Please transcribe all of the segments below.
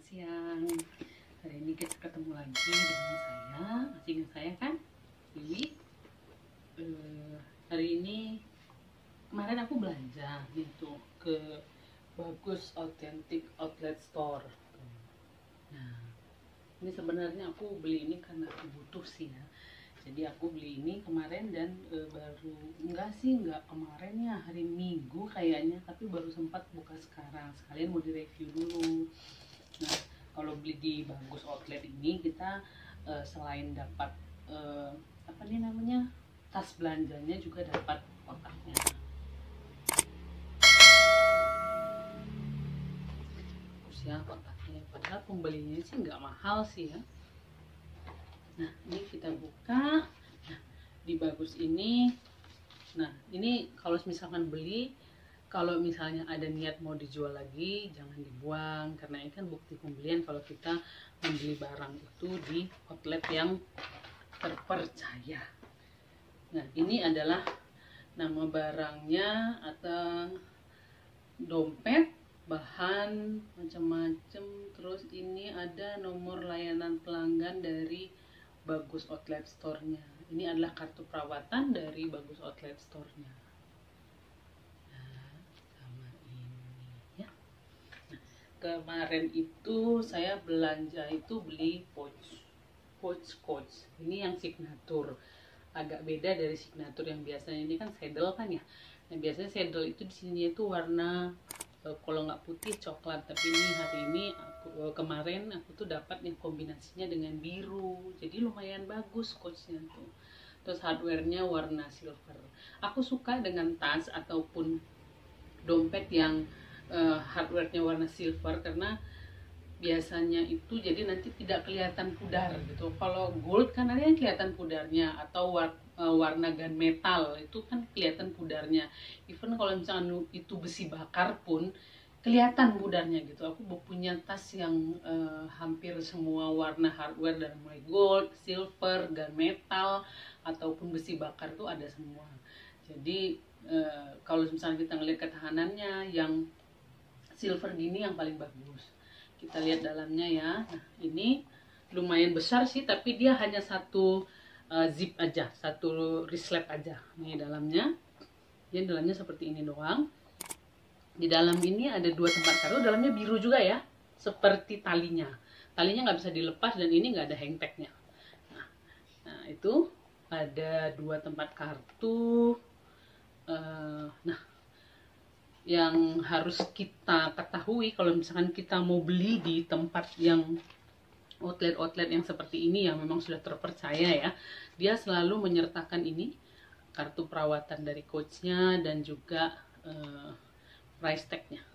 siang. Hari ini kita ketemu lagi dengan saya. Masih ingat saya kan? Wiwi. Hari ini kemarin aku belanja gitu ke Bagus Authentic Outlet Store. Nah, ini sebenarnya aku beli ini karena aku butuh sih ya. Jadi aku beli ini kemarin dan baru enggak kemarin ya, hari Minggu kayaknya, tapi baru sempat buka sekarang. Sekalian mau direview dulu. Nah, kalau beli di Bagus Outlet ini kita selain dapat apa nih namanya, tas belanjanya, juga dapat kotaknya. Bagus ya kotaknya, padahal pembelinya sih nggak mahal sih ya. Nah, ini kita buka. Nah, di Bagus ini, nah ini kalau misalkan beli, kalau misalnya ada niat mau dijual lagi, jangan dibuang, karena ini kan bukti pembelian kalau kita membeli barang itu di outlet yang terpercaya. Nah, ini adalah nama barangnya atau dompet, bahan macam-macam. Terus ini ada nomor layanan pelanggan dari Bagus Outlet Store-nya. Ini adalah kartu perawatan dari Bagus Outlet Store-nya. Nah, sama ini ya. Nah, kemarin itu saya belanja itu beli pouch. Ini yang signature. Agak beda dari signature yang biasanya. Ini kan saddle kan ya. Nah, biasanya saddle itu di sini itu warna kalau nggak putih coklat, tapi ini hari ini kemarin aku tuh dapat yang kombinasinya dengan biru, jadi lumayan bagus coachnya tuh. Terus hardware-nya warna silver. Aku suka dengan tas ataupun dompet yang hardware-nya warna silver, karena biasanya itu jadi nanti tidak kelihatan pudar gitu. Kalau gold kan ada yang kelihatan pudarnya, atau warna gunmetal itu kan kelihatan pudarnya. Even kalau misalnya itu besi bakar pun kelihatan pudarnya gitu. Aku punya tas yang hampir semua warna hardware, dari mulai gold, silver, gunmetal ataupun besi bakar tuh ada semua. Jadi kalau misalnya kita ngelihat ketahanannya, yang silver gini yang paling bagus. Kita lihat dalamnya ya. Nah, ini lumayan besar sih, tapi dia hanya satu zip aja, satu rislep aja. Nih dalamnya, dia dalamnya seperti ini doang. Di dalam ini ada dua tempat kado, dalamnya biru juga ya, seperti talinya. Talinya nggak bisa dilepas dan ini nggak ada hang tagnya. Nah, itu ada dua tempat kartu. Nah, yang harus kita ketahui kalau misalkan kita mau beli di tempat yang outlet yang seperti ini, yang memang sudah terpercaya ya, dia selalu menyertakan ini kartu perawatan dari coachnya dan juga price tagnya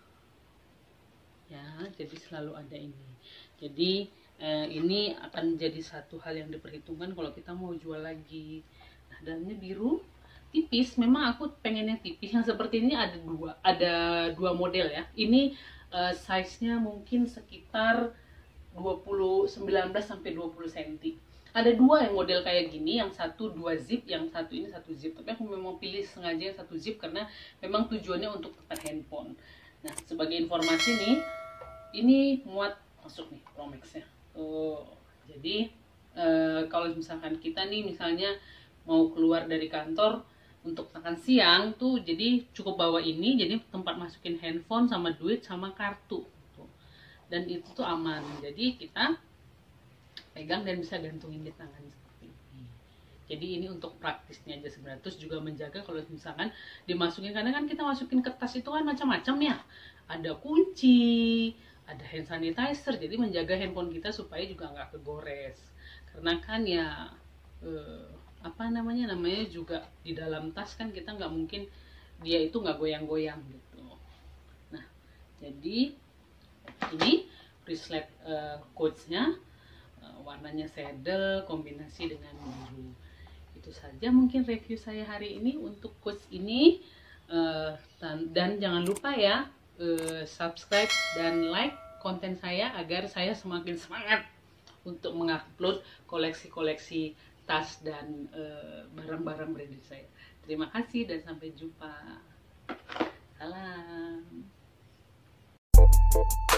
ya. Jadi selalu ada ini. Jadi ini akan menjadi satu hal yang diperhitungkan kalau kita mau jual lagi. Nah, dalamnya biru tipis, memang aku pengennya tipis. Yang seperti ini ada dua model ya. Ini size-nya mungkin sekitar 19 sampai 20 cm. Ada dua yang model kayak gini, yang satu 2 zip, yang satu ini 1 zip. Tapi aku memang pilih sengaja yang 1 zip karena memang tujuannya untuk tempat handphone. Nah, sebagai informasi nih, ini muat masuk nih Pro Max-nya. Jadi kalau misalkan kita nih misalnya mau keluar dari kantor untuk makan siang tuh, jadi cukup bawa ini, jadi tempat masukin handphone sama duit sama kartu tuh. Dan itu tuh aman, jadi kita pegang dan bisa gantungin di tangan seperti ini. Jadi ini untuk praktisnya aja sebenarnya. Terus juga menjaga kalau misalkan dimasukin, karena kan kita masukin ke tas itu kan macam-macam ya, ada kunci, ada hand sanitizer, jadi menjaga handphone kita supaya juga nggak kegores. Karena kan ya apa namanya juga di dalam tas kan kita nggak mungkin dia itu nggak goyang-goyang gitu. Nah, jadi ini bracelet coachnya warnanya saddle kombinasi dengan biru. Itu saja mungkin review saya hari ini untuk coach ini. Dan jangan lupa ya subscribe dan like konten saya agar saya semakin semangat untuk mengupload koleksi-koleksi tas dan barang-barang branded saya. Terima kasih dan sampai jumpa. Salam.